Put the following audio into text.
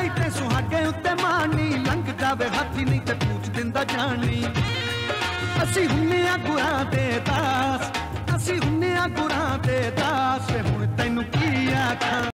यारी ते सुहागे उत्ते मानी लंघ जावे हाथी नहीं ते पूछ दिंदा जानी। असी हुन्ने आ गुरां दे दास, असी हुन्ने आ गुरां दे दास, हुण तैनू की आखां।